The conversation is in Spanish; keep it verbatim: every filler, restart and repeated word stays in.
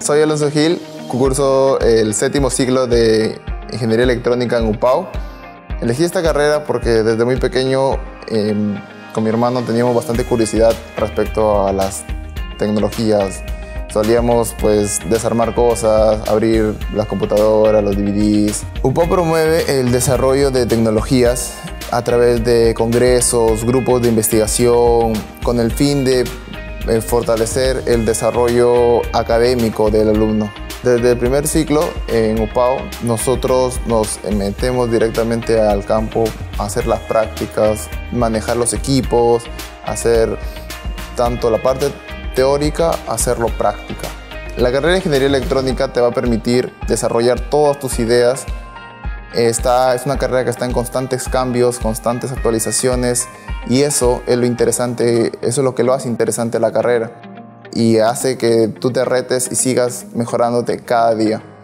Soy Alonso Gil, curso el séptimo ciclo de Ingeniería Electrónica en U P A U. Elegí esta carrera porque desde muy pequeño eh, con mi hermano teníamos bastante curiosidad respecto a las tecnologías. Solíamos pues desarmar cosas, abrir las computadoras, los D V Ds. U P A U promueve el desarrollo de tecnologías a través de congresos, grupos de investigación, con el fin de eh, fortalecer el desarrollo académico del alumno. Desde el primer ciclo en U P A U nosotros nos metemos directamente al campo a hacer las prácticas, manejar los equipos, hacer tanto la parte teórica, hacerlo práctica. La carrera de Ingeniería Electrónica te va a permitir desarrollar todas tus ideas. Esta es una carrera que está en constantes cambios, constantes actualizaciones, y eso es lo interesante, eso es lo que lo hace interesante a la carrera y hace que tú te retes y sigas mejorándote cada día.